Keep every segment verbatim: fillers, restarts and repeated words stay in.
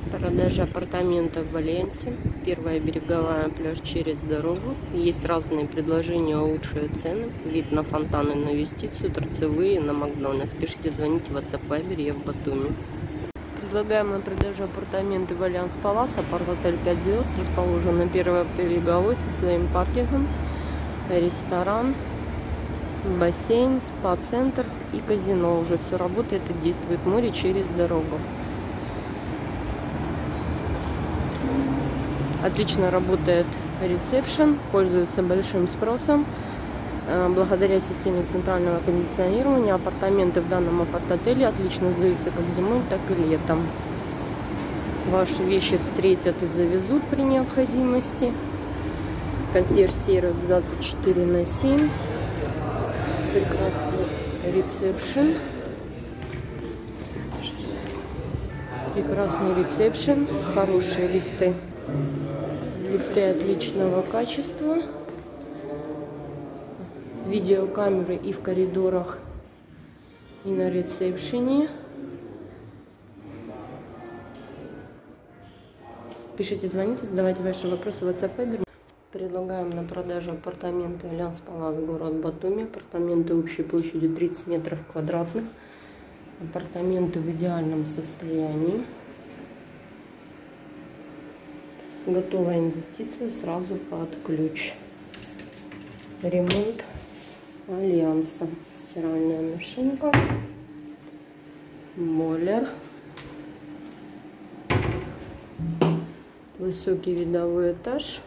Продажа апартаментов в Альянсе. Первая береговая, пляж через дорогу. Есть разные предложения, лучшие цены. Вид на фонтаны, на юстицию, торцевые, на Макдональдс. Пишите, звоните в WhatsApp, Viber, я в Батуми. Предлагаем на продажу апартаменты в Альянс Палас. Апарт-отель пять звезд. Расположен на первой береговой со своим паркингом. Ресторан, бассейн, спа-центр и казино. Уже все работает и действует. Море через дорогу. Отлично работает ресепшн, пользуется большим спросом. Благодаря системе центрального кондиционирования апартаменты в данном апарт-отеле отлично сдаются как зимой, так и летом. Ваши вещи встретят и завезут при необходимости. Консьерж-сервис двадцать четыре на семь. Прекрасный ресепшн. Прекрасный ресепшн. Хорошие лифты. Лифты отличного качества. Видеокамеры и в коридорах, и на ресепшене. Пишите, звоните, задавайте ваши вопросы в WhatsApp. Предлагаем на продажу апартаменты Альянс Палас, город Батуми. Апартаменты общей площадью тридцать метров квадратных. Апартаменты в идеальном состоянии. Готовая инвестиция сразу под ключ. Ремонт Альянса. Стиральная машинка. Бойлер. Высокий видовой этаж.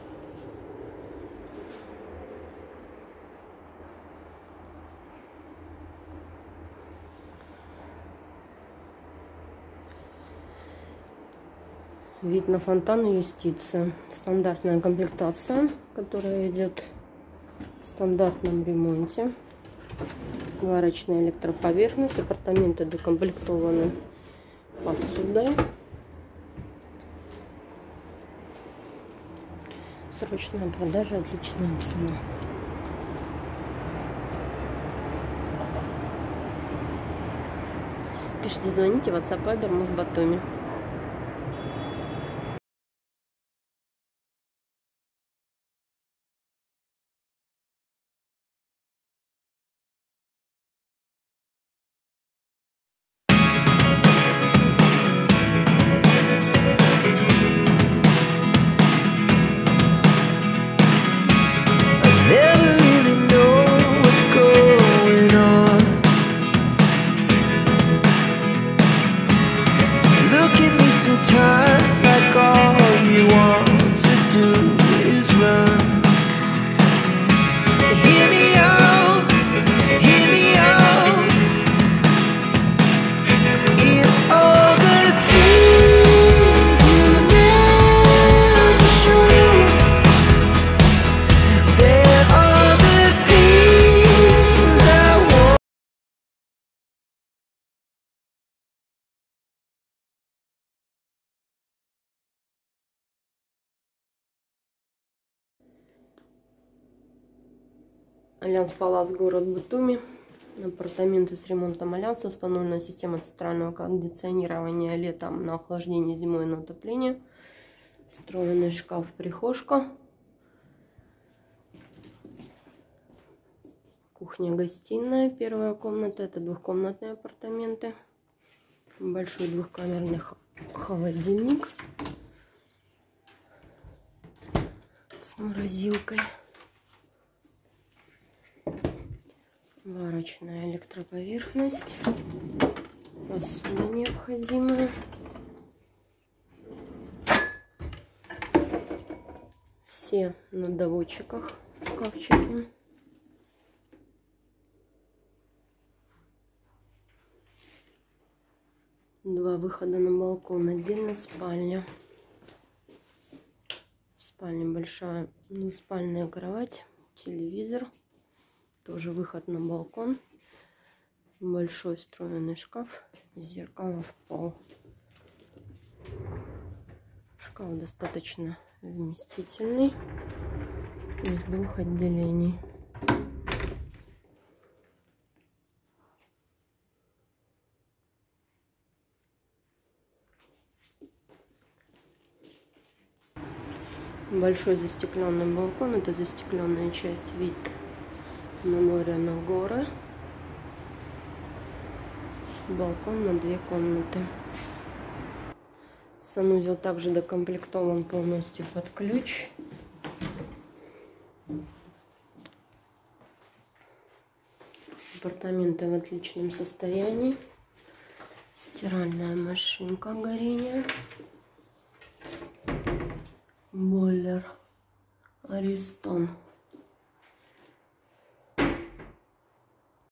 Вид на фонтан и юстиция. Стандартная комплектация, которая идет в стандартном ремонте. Варочная электроповерхность. Апартаменты докомплектованы посудой. Срочная продажа, отличная цена. Пишите, звоните, WhatsApp, Viber, мы в Батуми. Sometimes like all you want to do is run. Hear me out, hear me out. If all the things you never show, there are the things I want. Альянс Палас, город Батуми. Апартаменты с ремонтом Альянса. Установлена система центрального кондиционирования летом на охлаждение, зимой на отопление. Встроенный шкаф-прихожка. Кухня-гостиная. Первая комната. Это двухкомнатные апартаменты. Большой двухкамерный холодильник с морозилкой. Варочная электроповерхность. Посуда необходимая. Все на доводчиках шкафчики. Два выхода на балкон. Отдельно спальня. В спальне большая двуспальная кровать. Телевизор. Тоже выход на балкон. Большой встроенный шкаф. Зеркало в пол. Шкаф достаточно вместительный. Из двух отделений. Большой застекленный балкон. Это застекленная часть, вид на море, на горы. Балкон на две комнаты. Санузел также докомплектован полностью под ключ. Апартаменты в отличном состоянии. Стиральная машинка горения. Бойлер Аристон.